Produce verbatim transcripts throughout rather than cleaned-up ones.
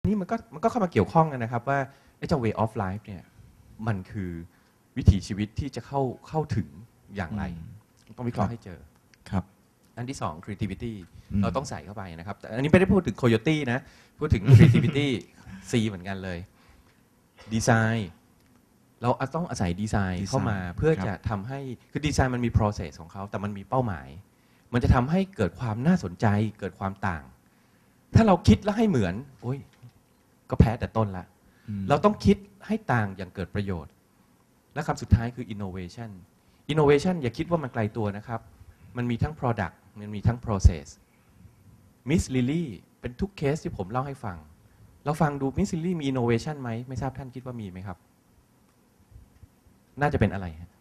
นี่มันก็มันก็เข้ามาเกี่ยวข้องกันนะครับว่าไอ้เจ้า way of life เนี่ยมันคือวิถีชีวิตที่จะเข้าเข้าถึงอย่างไรต้องวิเคราะห์ให้เจอครับอันที่สอง creativity เราต้องใส่เข้าไปนะครับแต่อันนี้ไม่ได้พูดถึง coyote นะพูดถึง creativity C เหมือนกันเลยดีไซน์เราต้องอาศัยดีไซน์เข้ามาเพื่อจะทำให้คือดีไซน์มันมี process ของเขาแต่มันมีเป้าหมายมันจะทำให้เกิดความน่าสนใจเกิดความต่างถ้าเราคิดแล้วให้เหมือนโอ้ยก็แพ้แต่ต้นละเราต้องคิดให้ต่างอย่างเกิดประโยชน์และคำสุดท้ายคือ innovation innovation อย่าคิดว่ามันไกลตัวนะครับมันมีทั้ง product มันมีทั้ง process Miss Lily เป็นทุกเคสที่ผมเล่าให้ฟังเราฟังดู Miss Lily มี innovation ไหมไม่ทราบท่านคิดว่ามีไหมครับน่าจะเป็นอะไรฮะ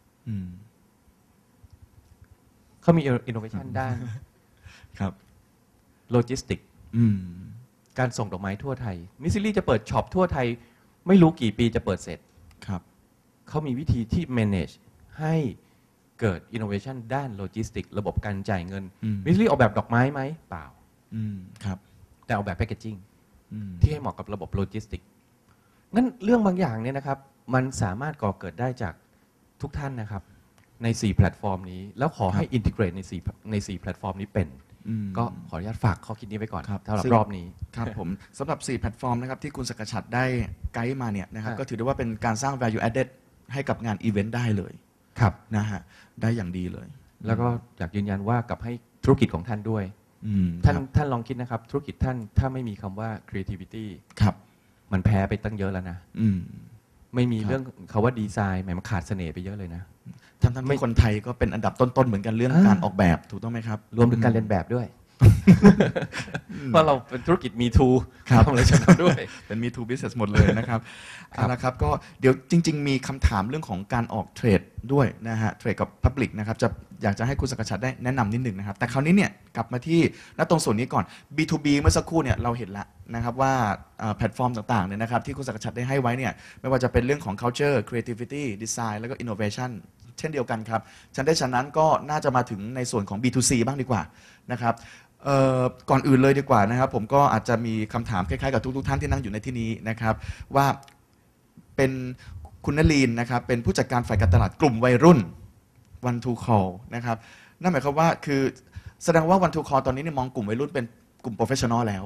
เขามี innovation ด้านครับโลจิสติกการส่งดอกไม้ทั่วไทย Miss Lily จะเปิดช็อปทั่วไทยไม่รู้กี่ปีจะเปิดเสร็จครับเขามีวิธีที่ manage ให้เกิด innovation ด้านโลจิสติกระบบการจ่ายเงิน Miss Lily ออกแบบดอกไม้ไหมเปล่าครับแต่ออกแบบแพคเกจจิ้งที่ให้เหมาะกับระบบโลจิสติกงั้นเรื่องบางอย่างเนี่ยนะครับมันสามารถก่อเกิดได้จากทุกท่านนะครับในสี่แพลตฟอร์มนี้แล้วขอให้อินทิเกรตในสี่ในสี่แพลตฟอร์มนี้เป็นก็ขออนุญาตฝากข้อคิดนี้ไว้ก่อนสำหรับรอบนี้ครับผมสำหรับสี่แพลตฟอร์มนะครับที่คุณสกชัดได้ไกด์มาเนี่ยนะครับก็ถือได้ว่าเป็นการสร้าง value added ให้กับงานอีเวนต์ได้เลยครับนะฮะได้อย่างดีเลยแล้วก็อยากยืนยันว่ากับให้ธุรกิจของท่านด้วยท่านท่านลองคิดนะครับธุรกิจท่านถ้าไม่มีคำว่า creativity ครับมันแพ้ไปตั้งเยอะแล้วนะไม่มีเรื่องคำว่าดีไซน์แหมมันขาดเสน่ห์ไปเยอะเลยนะทั้งทั้งที่คนไทยก็เป็นอันดับต้นๆเหมือนกันเรื่องการออกแบบถูกต้องไหมครับรวมถึงการเรียนแบบด้วยเพราะเราเป็นธุรกิจมีทูทำอะไรฉันด้วยเป็นมีทูบิสเนสหมดเลยนะครับเอาละครับก็เดี๋ยวจริงๆมีคำถามเรื่องของการออกเทรดด้วยนะฮะเทรดกับ Public นะครับจะอยากจะให้คุณสกชัดได้แนะนำนิดหนึ่งนะครับแต่คราวนี้เนี่ยกลับมาที่ณตรงส่วนนี้ก่อน บี ทู บี เมื่อสักครู่เนี่ยเราเห็นแล้วนะครับว่าแพลตฟอร์มต่างๆเนี่ยนะครับที่คุณสกชัดได้ให้ไว้เนี่ยไม่ว่าจะเป็นเรื่องของ culture creativity design แล้วก็ innovation เช่นเดียวกันครับฉะนั้นฉะนั้นก็น่าจะมาถึงในส่วนของ บี ทู ซี บ้างดีกว่านะครับก่อนอื่นเลยดีกว่านะครับผมก็อาจจะมีคำถามคล้ายๆกับทุกๆท่านที่นั่งอยู่ในที่นี้นะครับว่าเป็นคุณนลีนนะครับเป็นผู้จัดการฝ่ายการตลาดกลุ่มวัยรุ่น One to Call นะครับนั่นหมายความว่าคือแสดงว่า One to Call ตอนนี้เนี่ยมองกลุ่มวัยรุ่นเป็นกลุ่ม professional แล้ว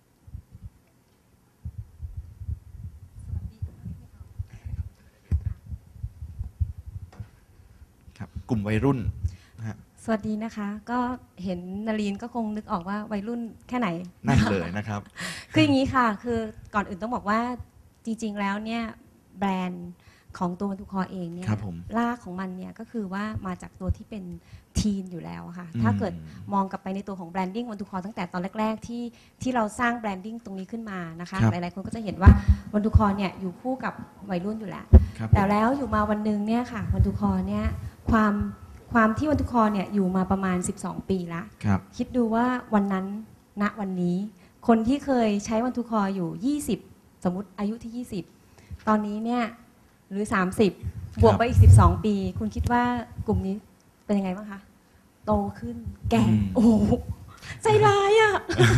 ครับกลุ่มวัยรุ่นสวัสดีนะคะก็เห็นนลีนก็คงนึกออกว่าวัยรุ่นแค่ไหนนั่นเลยนะครับคืออย่างนี้ค่ะคือก่อนอื่นต้องบอกว่าจริงๆแล้วเนี่ยแบรนด์ของตัววันทูคอเองเนี่ยรากของมันเนี่ยก็คือว่ามาจากตัวที่เป็นทีนอยู่แล้วค่ะถ้าเกิดมองกลับไปในตัวของแบรนดิ้งวันทูคอตั้งแต่ตอนแรกๆที่ที่เราสร้างแบรนดิ้งตรงนี้ขึ้นมานะคะหลายๆคนก็จะเห็นว่าวันทูคอเนี่ยอยู่คู่กับวัยรุ่นอยู่แล้วแต่แล้วอยู่มาวันนึงเนี่ยค่ะวันทูคอเนี่ยความความที่วันทูคอเนี่ยอยู่มาประมาณสิบสองปีละคิดดูว่าวันนั้นณวันนี้คนที่เคยใช้วันทูคออยู่ยี่สิบสมมุติอายุที่ยี่สิบตอนนี้เนี่ยหรือสามสิบบวกไปอีกสิบสองปีคุณคิดว่ากลุ่มนี้เป็นยังไงบ้างคะโตขึ้นแก่โอ้ใจร้ายอ่ะ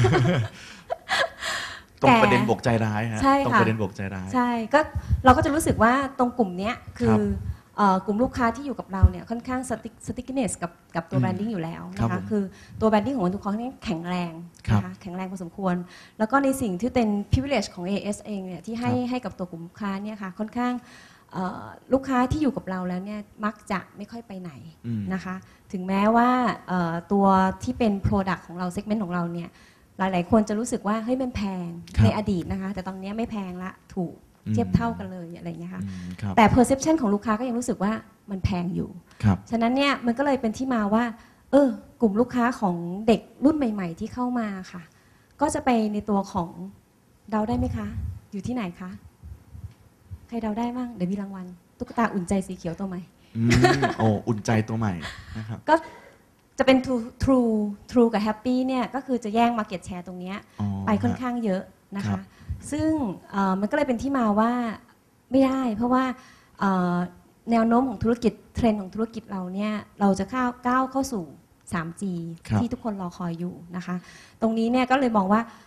ตรงประเด็นบวกใจร้ายฮะตรงประเด็นบวกใจร้ายใช่ก็เราก็จะรู้สึกว่าตรงกลุ่มนี้คือกลุ่มลูกค้าที่อยู่กับเราเนี่ยค่อนข้างสติ๊กเนสกับกับตัวแบรนดิ้งอยู่แล้วนะคะคือตัวแบรนดิ้งของวันทูคอนี่แข็งแรงนะคะแข็งแรงพอสมควรแล้วก็ในสิ่งที่เป็น privilege ของ เอ เอส เองเนี่ยที่ให้ให้กับตัวกลุ่มลูกค้าเนี่ยค่ะค่อนข้างลูกค้าที่อยู่กับเราแล้วเนี่ยมักจะไม่ค่อยไปไหนนะคะถึงแม้ว่าตัวที่เป็น product ของเรา segment ของเราเนี่ยหลายๆคนจะรู้สึกว่าเฮ้ยมันแพงในอดีตนะคะแต่ตอนนี้ไม่แพงละถูกเทียบเท่ากันเลยอะไรอย่างเงี้ยค่ะแต่ perception ของลูกค้าก็ยังรู้สึกว่ามันแพงอยู่ฉะนั้นเนี่ยมันก็เลยเป็นที่มาว่าเออกลุ่มลูกค้าของเด็กรุ่นใหม่ๆที่เข้ามาค่ะก็จะไปในตัวของเดาได้ไหมคะอยู่ที่ไหนคะใครเดาได้บ้างเดี๋ยวมีรางวัลตุ๊กตาอุ่นใจสีเขียวตัวใหม่โอ้อุ่นใจตัวใหม่นะครับก็จะเป็น True True True กับ Happy เนี่ยก็คือจะแย่ง market share ตรงนี้ไปค่อนข้างเยอะนะคะซึ่งมันก็เลยเป็นที่มาว่าไม่ได้เพราะว่าแนวโน้มของธุรกิจเทรนด์ของธุรกิจเราเนี่ยเราจะก้าวก้าวเข้าสู่ ทรี จี ที่ทุกคนรอคอยอยู่นะคะตรงนี้เนี่ยก็เลยมองว่า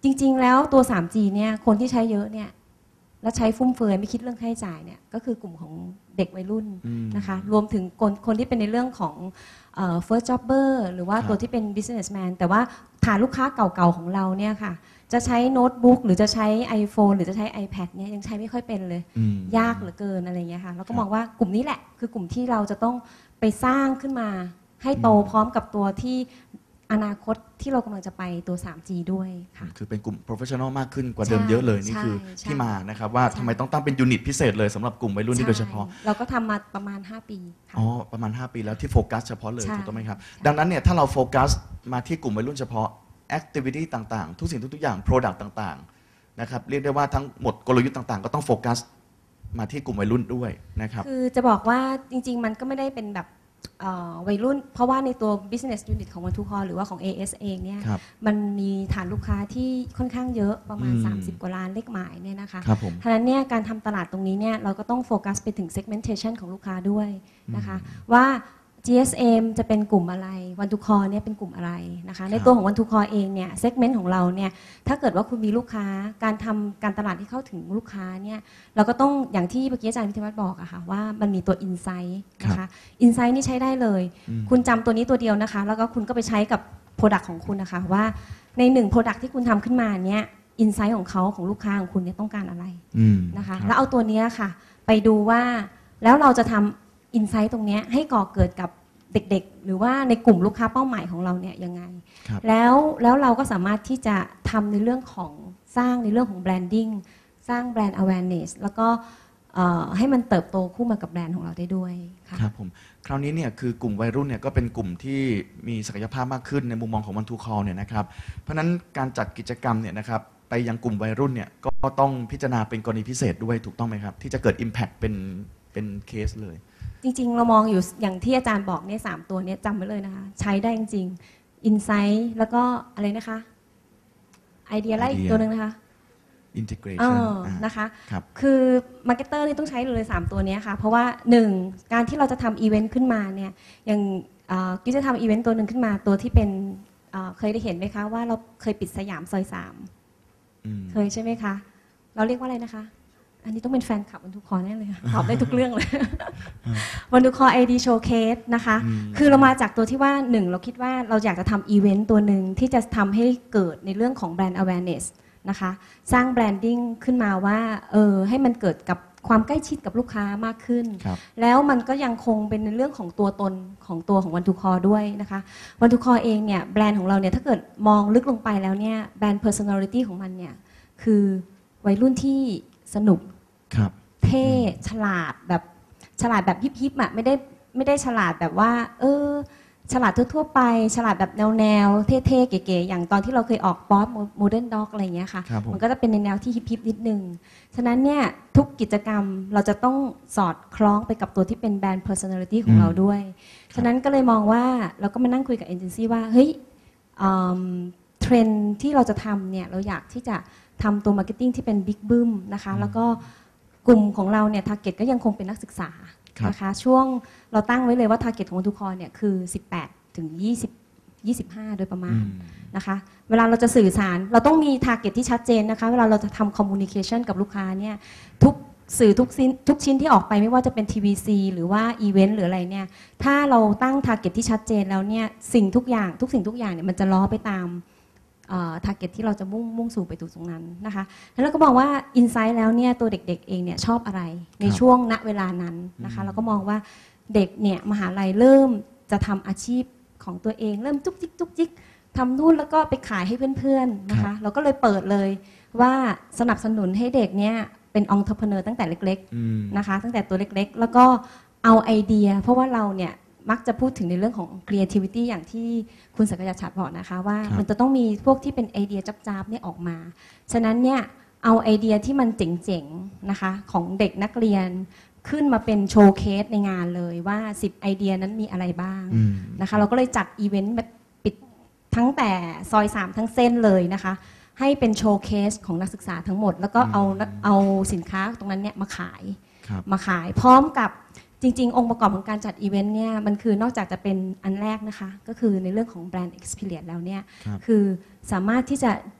จริงๆแล้วตัว ทรี จี เนี่ยคนที่ใช้เยอะเนี่ยและใช้ฟุ่มเฟือยไม่คิดเรื่องค่าใช้จ่ายเนี่ยก็คือกลุ่มของเด็กวัยรุ่นนะคะรวมถึงคนคนที่เป็นในเรื่องของเอ่อ first jobber หรือว่าตัวที่เป็น businessman แต่ว่าฐานลูกค้าเก่าๆของเราเนี่ยค่ะจะใช้โน้ตบุ๊กหรือจะใช้ iPhone หรือจะใช้ iPad เนี่ยยังใช้ไม่ค่อยเป็นเลยยากเหลือเกินอะไรเงี้ยค่ะแล้วก็มองว่ากลุ่มนี้แหละคือกลุ่มที่เราจะต้องไปสร้างขึ้นมาให้โตพร้อมกับตัวที่อนาคตที่เรากำลังจะไปตัว ทรี จี ด้วยค่ะคือเป็นกลุ่ม professional มากขึ้นกว่าเดิมเยอะเลยนี่คือที่มานะครับว่าทำไมต้องตั้งเป็นยูนิตพิเศษเลยสำหรับกลุ่มวัยรุ่นนี่โดยเฉพาะเราก็ทำมาประมาณห้าปีอ๋อประมาณห้าปีแล้วที่โฟกัสเฉพาะเลยถูกต้องไหมครับดังนั้นเนี่ยถ้าเราโฟกัสมาที่กลุ่มวัยรุ่นเฉพาะ activity ต่างๆทุกสิ่งทุกอย่าง product ต่างๆนะครับเรียกได้ว่าทั้งหมดกลยุทธ์ต่างๆก็ต้องโฟกัสมาที่กลุ่มวัยรุ่นด้วยนะครับคือจะบอกว่าจริงๆมันก็ไม่ได้เป็นแบบวัยรุ่นเพราะว่าในตัว business unit ของ วัน ทู คอล หรือว่าของ เอ เอส เองเนี่ยมันมีฐานลูกค้าที่ค่อนข้างเยอะประมาณสามสิบกว่าล้านเลขหมายเนี่ยนะคะฉะนั้นเนี่ยการทำตลาดตรงนี้เนี่ยเราก็ต้องโฟกัสไปถึง segmentation ของลูกค้าด้วยนะคะว่า จี เอส เอ็ม จะเป็นกลุ่มอะไร วัน ทู คอล เนี่ยเป็นกลุ่มอะไรนะคะในตัวของ วัน ทู คอล เองเนี่ย segment ของเราเนี่ยถ้าเกิดว่าคุณมีลูกค้าการทำการตลาดที่เข้าถึงลูกค้าเนี่ยเราก็ต้องอย่างที่เมื่อกี้อาจารย์พิทวัฒน์บอกอะค่ะว่ามันมีตัว insight นะคะ insight นี่ใช้ได้เลยคุณจำตัวนี้ตัวเดียวนะคะแล้วก็คุณก็ไปใช้กับ product ของคุณนะคะว่าในหนึ่ง product ที่คุณทำขึ้นมาเนี่ย insight ของเขาของลูกค้าของคุณเนี่ยต้องการอะไรนะคะแล้วเอาตัวนี้ค่ะไปดูว่าแล้วเราจะทำอินไซต์ตรงนี้ให้ก่อเกิดกับเด็กๆหรือว่าในกลุ่มลูกค้าเป้าหมายของเราเนี่ยยังไงแล้วแล้วเราก็สามารถที่จะทำในเรื่องของสร้างในเรื่องของแบรนดิ้งสร้างแบรนด์ awareness แล้วก็ให้มันเติบโตคู่มากับแบรนด์ของเราได้ด้วยครับผมคราวนี้เนี่ยคือกลุ่มวัยรุ่นเนี่ยก็เป็นกลุ่มที่มีศักยภาพมากขึ้นในมุมมองของ วัน ทู คอล เนี่ยนะครับเพราะฉะนั้นการจัดกิจกรรมเนี่ยนะครับไปยังกลุ่มวัยรุ่นเนี่ยก็ต้องพิจารณาเป็นกรณีพิเศษด้วยถูกต้องไหมครับที่จะเกิด impact เป็นเป็นเคสเลยจริงๆเรามองอยู่อย่างที่อาจารย์บอกเนี่ยสามตัวนี้จำไว้เลยนะคะใช้ได้จริงๆ Insight แล้วก็อะไรนะคะไอเดียอะไรอีกตัวหนึ่งนะคะ Integration นะคะคือมาร์เก็ตเตอร์นี่ต้องใช้เลยสามตัวนี้ค่ะเพราะว่าหนึ่งการที่เราจะทำอีเวนต์ขึ้นมาเนี่ยอย่างกิ๊กจะทำอีเวนต์ตัวหนึ่งขึ้นมาตัวที่เป็นเคยได้เห็นไหมคะว่าเราเคยปิดสยามซอยสามเคยใช่ไหมคะเราเรียกว่าอะไรนะคะอันนี้ต้องเป็นแฟนคลับวัน ทู คอล แน่เลยตอบได้ทุกเรื่องเลยวัน ทู คอล ไอ ดี Showcase นะคะคือเรามาจากตัวที่ว่าหนึ่งเราคิดว่าเราอยากจะทำอีเวนต์ตัวหนึ่งที่จะทำให้เกิดในเรื่องของแบรนด์ awareness นะคะสร้างแบรนดิ้งขึ้นมาว่าเออให้มันเกิดกับความใกล้ชิดกับลูกค้ามากขึ้นแล้วมันก็ยังคงเป็นในเรื่องของตัวตนของตัวของวัน ทู คอล ด้วยนะคะวัน ทู คอล เองเนี่ยแบรนด์ของเราเนี่ยถ้าเกิดมองลึกลงไปแล้วเนี่ยแบรนด์ personality ของมันเนี่ยคือวัยรุ่นที่สนุกเท่ฉลาดแบบฉลาดแบบฮิปๆอ่ะไม่ได้ไม่ได้ฉลาดแบบว่าเออฉลาดทั่วๆไปฉลาดแบบแนวๆเท่ๆเก๋ๆอย่างตอนที่เราเคยออกป๊อปโมเดิร์นด็อกอะไรอย่างเงี้ยค่ะมันก็จะเป็นในแนวที่ฮิปๆนิดนึงฉะนั้นเนี่ยทุกกิจกรรมเราจะต้องสอดคล้องไปกับตัวที่เป็นแบรนด์ personality ของเราด้วยฉะนั้นก็เลยมองว่าเราก็มานั่งคุยกับเอเจนซี่ว่าเฮ้ยเทรนด์ที่เราจะทำเนี่ยเราอยากที่จะทำตัวมาร์เก็ตติ้งที่เป็นบิ๊กบึ้มนะคะแล้วก็กลุ่มของเราเนี่ยทาร์เก็ตก็ยังคงเป็นนักศึกษานะคะช่วงเราตั้งไว้เลยว่าทาร์เก็ตของวัน ทู คอล เนี่ยคือสิบแปดถึงยี่สิบ ยี่สิบห้าโดยประมาณนะคะเวลาเราจะสื่อสารเราต้องมีทาร์เก็ตที่ชัดเจนนะคะเวลาเราจะทำคอมมูนิเคชันกับลูกค้าเนี่ยทุกสื่อทุกชิ้นทุกชิ้นที่ออกไปไม่ว่าจะเป็น ที วี ซี หรือว่าอีเวนต์หรืออะไรเนี่ยถ้าเราตั้งทาร์เก็ตที่ชัดเจนแล้วเนี่ยสิ่งทุกอย่างทุกสิ่งทุกอย่างเนี่ยมันจะล้อไปตามทาร์เก็ตที่เราจะมุ่งมุ่งสู่ไปสู่ตรงนั้นนะคะแล้วเราก็มองว่าอินไซต์แล้วเนี่ยตัวเด็กๆเองเนี่ยชอบอะไรในช่วงณเวลานั้นนะคะเราก็มองว่าเด็กเนี่ยมหาลัยเริ่มจะทำอาชีพของตัวเองเริ่มจุกจิกจุกจิกทำนู่นแล้วก็ไปขายให้เพื่อนๆนะคะเราก็เลยเปิดเลยว่าสนับสนุนให้เด็กเนี่ยเป็นองค์ประกอบตั้งแต่เล็กๆนะคะตั้งแต่ตัวเล็กๆแล้วก็เอาไอเดียเพราะว่าเราเนี่ยมักจะพูดถึงในเรื่องของ creativity อย่างที่คุณศักยชัดบอกนะคะว่ามันจะต้องมีพวกที่เป็นไอเดียจับๆเนี่ยออกมาฉะนั้นเนี่ยเอาไอเดียที่มันเจ๋งๆนะคะของเด็กนักเรียนขึ้นมาเป็นโชว์เคสในงานเลยว่าสิบไอเดียนั้นมีอะไรบ้างนะคะเราก็เลยจัดอีเวนต์แบบปิดทั้งแต่ซอยสามทั้งเส้นเลยนะคะให้เป็นโชว์เคสของนักศึกษาทั้งหมดแล้วก็เอาเอาสินค้าตรงนั้นเนี่ยมาขายมาขายพร้อมกับจริงๆองค์ประกอบของการจัดอีเวนต์เนี่ยมันคือนอกจากจะเป็นอันแรกนะคะก็คือในเรื่องของแบรนด์ experience แล้วเนี่ยคือสามารถที่จะท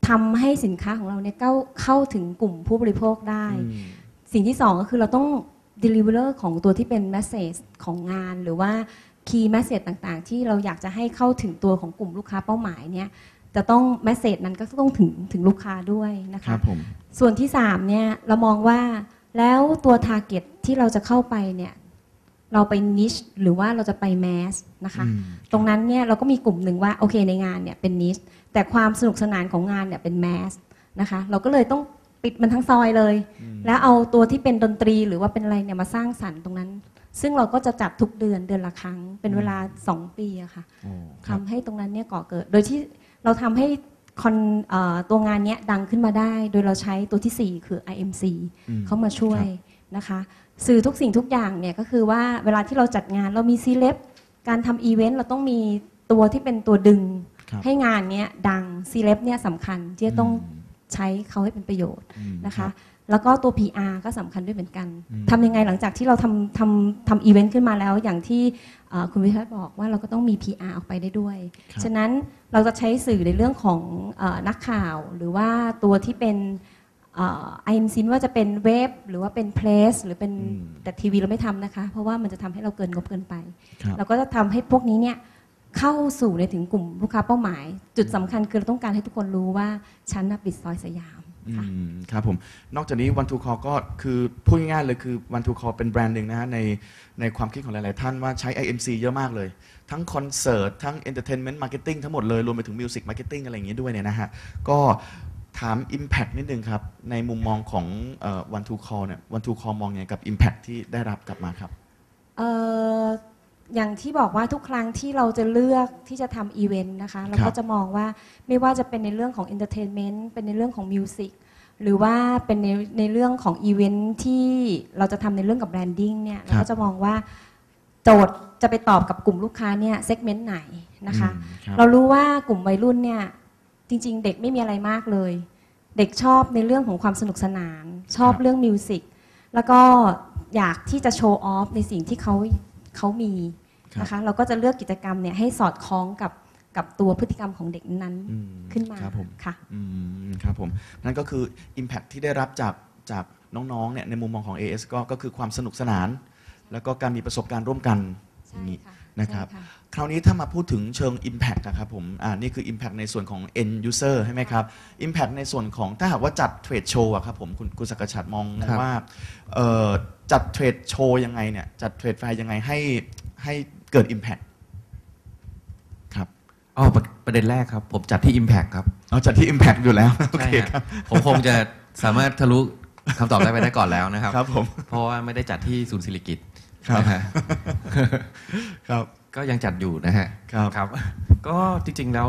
ทำให้สินค้าของเราเนี่ยเข้าเข้าถึงกลุ่มผู้บริโภคได้อืมสิ่งที่สองก็คือเราต้อง deliver ของตัวที่เป็น message ของงานหรือว่า key message ต่างๆ ที่เราอยากจะให้เข้าถึงตัวของกลุ่มลูกค้าเป้าหมายเนี่ยจะต้อง message นั้นก็ต้องถึงถึงลูกค้าด้วยนะครัคะบผมส่วนที่สามเนี่ยเรามองว่าแล้วตัว target ที่เราจะเข้าไปเนี่ยเราไป niche หรือว่าเราจะไป mass นะคะอืมตรงนั้นเนี่ยเราก็มีกลุ่มหนึ่งว่าโอเคในงานเนี่ยเป็น niche แต่ความสนุกสนานของงานเนี่ยเป็น mass นะคะเราก็เลยต้องปิดมันทั้งซอยเลย แล้วเอาตัวที่เป็นดนตรีหรือว่าเป็นอะไรเนี่ยมาสร้างสรรค์ตรงนั้น ซึ่งเราก็จะจัดทุกเดือนเดือนละครั้ง เป็นเวลาสองปีอะค่ะโอ้ครับทำให้ตรงนั้นเนี่ยก่อเกิด โดยที่เราทำให้คอนเอ่อตัวงานเนี้ยดังขึ้นมาได้ โดยเราใช้ตัวที่สี่คือ ไอ เอ็ม ซีอืมเข้ามาช่วยนะคะสื่อทุกสิ่งทุกอย่างเนี่ยก็คือว่าเวลาที่เราจัดงานเรามีซีเลบการทำอีเวนต์เราต้องมีตัวที่เป็นตัวดึงครับให้งานเนี้ยดังซีเลบเนี่ยสำคัญที่จะต้องอืมใช้เขาให้เป็นประโยชน์อืมนะคะรับแล้วก็ตัว พี อาร์ ก็สำคัญด้วยเหมือนกันอืมทำยังไงหลังจากที่เราทำทำทำอีเวนต์ขึ้นมาแล้ว อย่างที่เอ่อคุณวิทัศน์บอกว่าเราก็ต้องมี พี อาร์ ออกไปได้ด้วยครับฉะนั้นเราจะใช้สื่อในเรื่องของเออนักข่าวหรือว่าตัวที่เป็นไอเอ็มซินว่าจะเป็นเว็บหรือว่าเป็นเพลสหรือเป็นอืมแต่ทีวีเราไม่ทำนะคะ เพราะว่ามันจะทำให้เราเกินงบเกินไปครับเราก็จะทำให้พวกนี้เนี่ยเข้าสู่ในถึงกลุ่มลูกค้าเป้าหมาย จุดสำคัญคือเราต้องการให้ทุกคนรู้ว่าฉันน่ะปิดซอยสยามอืค่ะมครับผมนอกจากนี้ One to Call ก็คือพูดง่ายๆเลยคือ One to Call เป็นแบรนด์หนึ่งนะฮะในในความคิดของหลายๆท่านว่าใช้ ไอ เอ็ม ซี เยอะมากเลย ทั้งคอนเสิร์ตทั้ง Entertainment Marketing ทั้งหมดเลยรวมไปถึง Music Marketing อะไรอย่างเงี้ยด้วยเนี่ยนะฮะก็ถาม Impact นิดนึงครับ ในมุมมองของเอ่อ One to Call เนี่ย One to Call มองยังไงกับ Impact ที่ได้รับกลับมาครับเอ่ออย่างที่บอกว่าทุกครั้งที่เราจะเลือกที่จะทำอีเวนต์นะคะเราครัก็บจะมองว่าไม่ว่าจะเป็นในเรื่องของ Entertainment เป็นในเรื่องของ Music หรือว่าเป็นในในเรื่องของอีเวนต์ที่เราจะทำในเรื่องกับ Branding เนี่ยเราก็จะมองว่าโจทย์จะไปตอบกับกลุ่มลูกค้าเนี่ยเซกเมนต์ไหนนะคะอืมครับเรารู้ว่ากลุ่มวัยรุ่นเนี่ยจริงๆ เด็กไม่มีอะไรมากเลย เด็กชอบในเรื่องของความสนุกสนาน ชอบครับเรื่องมิวสิกแล้วก็อยากที่จะโชว์ออฟในสิ่งที่เขาเขามีครับนะคะเราก็จะเลือกกิจกรรมเนี่ยให้สอดคล้องกับกับตัวพฤติกรรมของเด็กนั้นอืมขึ้นมาครับผมค่ะอืมครับผมนั่นก็คือ Impact ที่ได้รับจากจากน้องๆเนี่ยในมุมมองของ เอ เอส ก็ก็คือความสนุกสนาน แล้วก็การมีประสบการณ์ร่วมกันอย่างนี้นะครับใช่ค่ะคราวนี้ถ้ามาพูดถึงเชิง Impact นะครับผมอ่านี่คือ Impact ในส่วนของ End User ใช่ไหมครับ Impact ในส่วนของถ้าหากว่าจัดเทรดโชว์อะครับผมคุณคุณศักดิ์ชัดมองครับว่าเอ่อจัดเทรดโชว์ยังไงเนี่ยจัดเทรดแฟร์ยังไงให้ให้เกิด Impact ครับอ๋อประประเด็นแรกครับ ผมจัดที่ Impact ครับเอาจัดที่ Impact อยู่แล้วโอใช่เคฮะครับผมคงจะสามารถทะลุคำตอบได้ไปได้ก่อนแล้วนะครับครับผมเพราะว่าไม่ได้จัดที่ศูนย์ศิริกิติ์ครับนะฮะครับก็ยังจัดอยู่นะฮะครับครับ ก็จริงๆแล้ว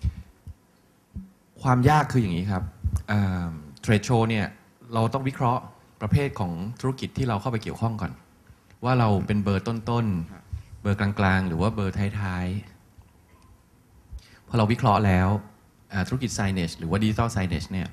ความยากคืออย่างนี้ครับเทรดโชว์เนี่ยเราต้องวิเคราะห์ประเภทของธุรกิจที่เราเข้าไปเกี่ยวข้องก่อน ว่าเราเป็นเบอร์ต้นๆ เบอร์กลางๆ หรือว่าเบอร์ท้ายๆ พอเราวิเคราะห์แล้วอ่าธุรกิจ signage หรือว่า digital signage เนี่ย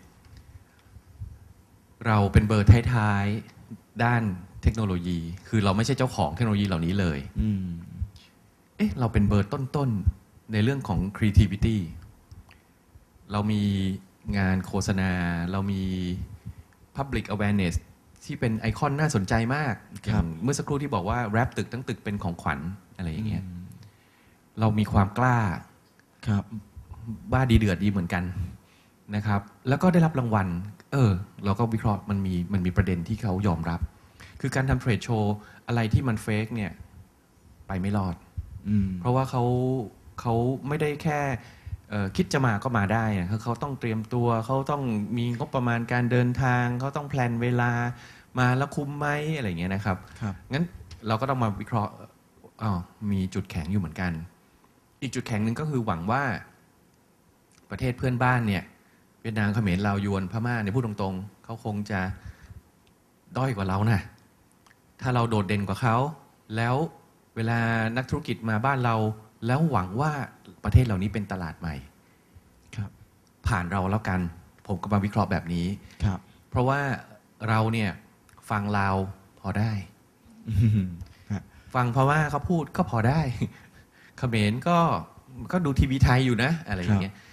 เราเป็นเบอร์ท้ายๆ ด้านเทคโนโลยี คือเราไม่ใช่เจ้าของเทคโนโลยีเหล่านี้เลยอืมเอ๊ะเราเป็นเบอร์ต้นๆ ในเรื่องของ creativity เรามีงานโฆษณา เรามี public awareness ที่เป็นไอคอนน่าสนใจมากครับอย่างเมื่อสักครู่ที่บอกว่าแรปตึกทั้งตึกเป็นของขวัญอะไรอย่างเงี้ยเรามีความกล้าครับบ้าดีเดือดดีเหมือนกันนะครับ แล้วก็ได้รับรางวัล เออ เราก็วิเคราะห์มันมีมันมีประเด็นที่เขายอมรับ คือการทำเทรดโชว์อะไรที่มันเฟกเนี่ยไปไม่รอดอืมเพราะว่าเขาเขาไม่ได้แค่เอ่อคิดจะมาก็มาได้อะเขาเขาต้องเตรียมตัวเขาต้องมีงบประมาณการเดินทางเขาต้องแพลนเวลามาแล้วคุ้มไหมอะไรอย่างเงี้ยนะครับครับงั้นเราก็ต้องมาวิเคราะห์อ้าวมีจุดแข็งอยู่เหมือนกัน อีกจุดแข็งหนึ่งก็คือหวังว่าประเทศเพื่อนบ้านเนี่ยเวียดนามเขมรลาวยวนพม่าเนี่ยพูดตรงๆเขาคงจะด้อยกว่าเรานะถ้าเราโดดเด่นกว่าเขาแล้วเวลานักธุรกิจมาบ้านเราแล้วหวังว่าประเทศเหล่านี้เป็นตลาดใหม่ครับผ่านเราแล้วกัน ผมก็มาวิเคราะห์แบบนี้ครับเพราะว่าเราเนี่ยฟังลาวพอได้อืมฮะฟังเพราะว่าเขาพูดก็พอได้ เขมรก็ก็ดูทีวีไทยอยู่นะอะไรอย่างเงี้ย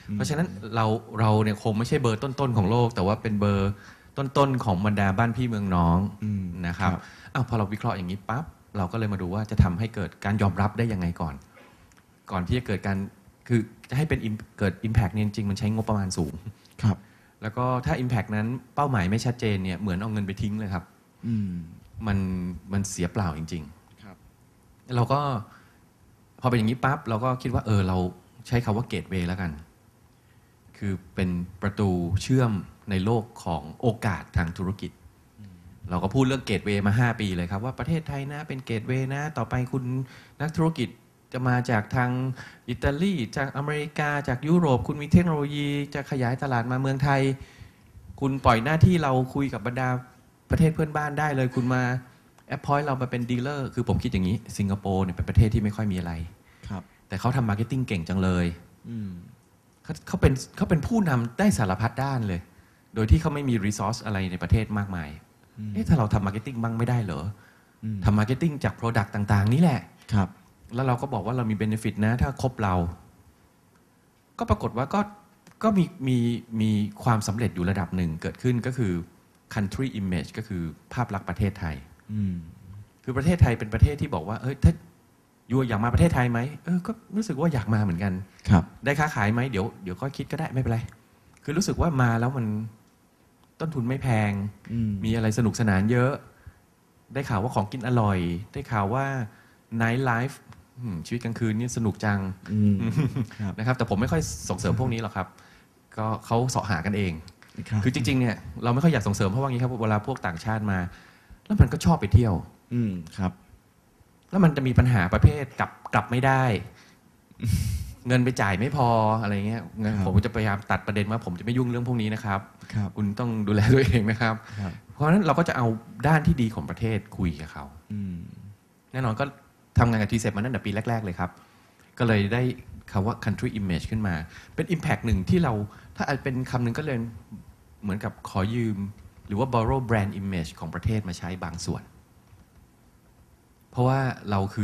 เพราะฉะนั้นเราเราเนี่ยคงไม่ใช่เบอร์ต้นๆของโลกแต่ว่าเป็นเบอร์ต้นๆของบรรดาบ้านพี่เมืองน้องนะครับอ้าวพอเราวิเคราะห์อย่างนี้ปั๊บเราก็เลยมาดูว่าจะทำให้เกิดการยอมรับได้ยังไงก่อนก่อนที่จะเกิดการคือจะให้เป็นเกิด impact เนี่ยจริงๆมันใช้งบประมาณสูงครับแล้วก็ถ้า impact นั้นเป้าหมายไม่ชัดเจนเนี่ยเหมือนเอาเงินไปทิ้งเลยครับมันมันเสียเปล่าจริงๆครับเราก็พอเป็นอย่างนี้ปั๊บเราก็คิดว่าเออเราใช้คำว่าเกตเวย์แล้วกันคือเป็นประตูเชื่อมในโลกของโอกาสทางธุรกิจเราก็พูดเรื่องเกตเวย์มาห้าปีเลยครับว่าประเทศไทยนะเป็นเกตเวย์นะต่อไปคุณนักธุรกิจจะมาจากทางอิตาลีจากอเมริกาจากยุโรปคุณมีเทคโนโลยีจะขยายตลาดมาเมืองไทยคุณปล่อยหน้าที่เราคุยกับบรรดาประเทศเพื่อนบ้านได้เลยคุณมาแอปพอยต์เรามาเป็นดีลเลอร์คือผมคิดอย่างนี้สิงคโปร์เนี่ยเป็นประเทศที่ไม่ค่อยมีอะไรแต่เขาทำมาร์เก็ตติ้งเก่งจังเลยเขาเขาเป็นเขาเป็นผู้นำได้สารพัดด้านเลยโดยที่เขาไม่มีรีซอสอะไรในประเทศมากมายเอ๊ะถ้าเราทำมาร์เก็ตติ้งบ้างไม่ได้เหรอทำมาร์เก็ตติ้งจากโปรดักต์ต่างๆนี่แหละครับแล้วเราก็บอกว่าเรามีเบเนฟิตนะถ้าครบเราก็ปรากฏว่าก็ก็มีมีมีความสำเร็จอยู่ระดับหนึ่งเกิดขึ้นก็คือ country image ก็คือภาพลักษณ์ประเทศไทยคือประเทศไทยเป็นประเทศที่บอกว่าเอ้ยถ้ายูอยากมาประเทศไทยไหมเออก็รู้สึกว่าอยากมาเหมือนกันครับได้ค้าขายไหมเดี๋ยวเดี๋ยวก็คิดก็ได้ไม่เป็นไรคือรู้สึกว่ามาแล้วมันต้นทุนไม่แพงมีอะไรสนุกสนานเยอะได้ข่าวว่าของกินอร่อยได้ข่าวว่า night life ชีวิตกลางคืนนี่สนุกจังนะครับแต่ผมไม่ค่อยส่งเสริมพวกนี้หรอกครับก็เขาเสาะหากันเองคือจริงๆเนี่ยเราไม่ค่อยอยากส่งเสริมเพราะว่างี้ครับเวลาพวกต่างชาติมาแล้วมันก็ชอบไปเที่ยวครับแล้วมันจะมีปัญหาประเภทกลับกลับไม่ได้เงินไปจ่ายไม่พออะไรเงี้ยผมจะพยายามตัดประเด็นว่าผมจะไม่ยุ่งเรื่องพวกนี้นะครับคุณต้องดูแลตัวเองนะครับเพราะฉะนั้นเราก็จะเอาด้านที่ดีของประเทศคุยกับเขาแน่นอนก็ทำงานกับทีเซปมาตั้งแต่ปีแรกๆเลยครับก็เลยได้คำว่า country image ขึ้นมาเป็น impact หนึ่งที่เราถ้าเป็นคำหนึ่งก็เลยเหมือนกับขอยืมหรือว่า borrow brand image ของประเทศมาใช้บางส่วนเพราะว่าเราคือ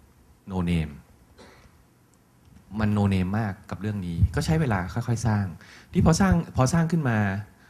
no name มัน no name มากกับเรื่องนี้ก็ใช้เวลาค่อยๆสร้างที่พอสร้างพอสร้างขึ้นมา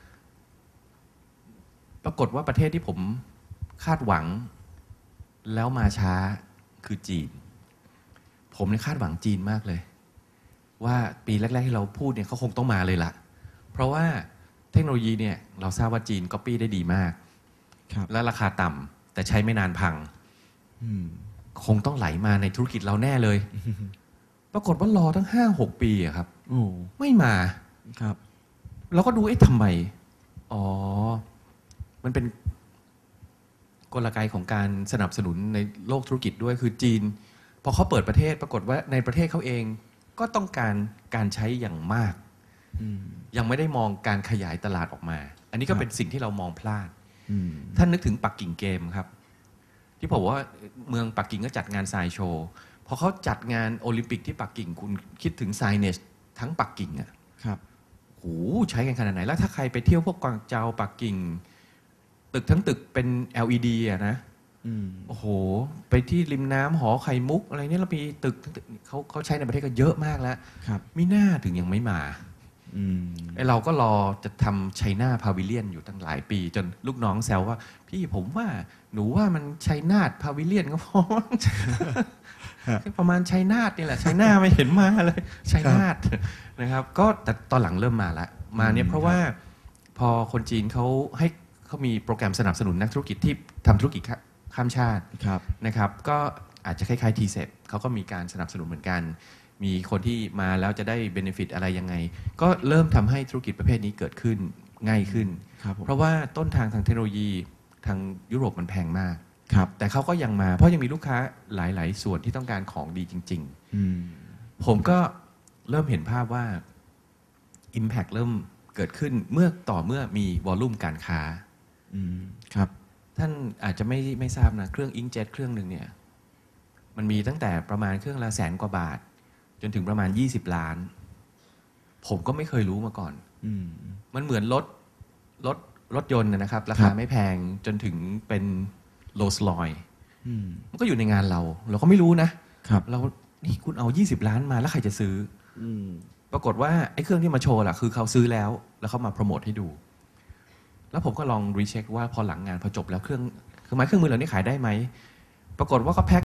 ปรากฏว่าประเทศที่ผมคาดหวังแล้วมาช้าคือจีนผมเนี่ยคาดหวังจีนมากเลยว่าปีแรกๆที่เราพูดเนี่ยเขาคงต้องมาเลยล่ะเพราะว่าเทคโนโลยีเนี่ยเราทราบว่าจีนก๊อปปี้ได้ดีมากและราคาต่ำแต่ใช้ไม่นานพังคงต้องไหลมาในธุรกิจเราแน่เลยปรากฏว่ารอตั้งห้าหกปีอะครับไม่มาครับเราก็ดูเอ๊ะทำไมอ๋อมันเป็นกลไกของการสนับสนุนในโลกธุรกิจด้วยคือจีนพอเขาเปิดประเทศปรากฏว่าในประเทศเขาเองก็ต้องการการใช้อย่างมากยังไม่ได้มองการขยายตลาดออกมาอันนี้ก็เป็นสิ่งที่เรามองพลาดท่านนึกถึงปักกิ่งเกมครับที่ผมว่าเมืองปักกิ่งก็จัดงานไซโชว์พอเขาจัดงานโอลิมปิกที่ปักกิ่งคุณคิดถึงไซเนจทั้งปักกิ่งอ่ะครับโหใช้กันขนาดไหนแล้วถ้าใครไปเที่ยวพวกกวางเจาปักกิ่งตึกทั้งตึกเป็น แอล อี ดี อะนะโอ้โหไปที่ริมน้ำหอไข่มุกอะไรเนี่ยเรามีตึกเขาเขาใช้ในประเทศก็เยอะมากแล้วมีหน้าถึงยังไม่มาไอเราก็รอจะทำไชน่าพาวิเลียนอยู่ตั้งหลายปีจนลูกน้องแซวว่าพี่ผมว่าหนูว่ามันไชน่าพาวิเลียนก็พอ ประมาณไชน่านี่แหละไชน่าไม่เห็นมาเลยไชน่านะครับก็แต่ตอนหลังเริ่มมาละมาเนี่ยเพราะว่าพอคนจีนเขาให้เขามีโปรแกรมสนับสนุนนักธุรกิจที่ทำธุรกิจข้ามชาตินะครับก็อาจจะคล้ายๆ ที เซป เขาก็มีการสนับสนุนเหมือนกันมีคนที่มาแล้วจะได้เบเนฟิตอะไรยังไงก็เริ่มทำให้ธุรกิจประเภทนี้เกิดขึ้นง่ายขึ้นเพราะว่าต้นทางทางเทคโนโลยีทางยุโรปมันแพงมากแต่เขาก็ยังมาเพราะยังมีลูกค้าหลายๆส่วนที่ต้องการของดีจริงๆผมก็เริ่มเห็นภาพว่า Impact เริ่มเกิดขึ้นเมื่อต่อเมื่อมีวอลลุ่มการค้าครับท่านอาจจะไม่ไม่ทราบนะเครื่องอิงเจ็ตเครื่องหนึ่งเนี่ยมันมีตั้งแต่ประมาณเครื่องละแสนกว่าบาทจนถึงประมาณยี่สิบล้านผมก็ไม่เคยรู้มาก่อนมันเหมือนรถรถรถยนต์นะครับราคาไม่แพงจนถึงเป็นโรลส์รอยซ์มันก็อยู่ในงานเราเราก็ไม่รู้นะเรานี่คุณเอายี่สิบล้านมาแล้วใครจะซื้อปรากฏว่าไอ้เครื่องที่มาโชว์ล่ะคือเขาซื้อแล้วแล้วเขามาโปรโมทให้ดูแล้วผมก็ลองรีเช็คว่าพอหลังงานพอจบแล้วเครื่องคือไม้เครื่องมือเหล่านี้ขายได้ไหมปรากฏว่าเขาแพ็ค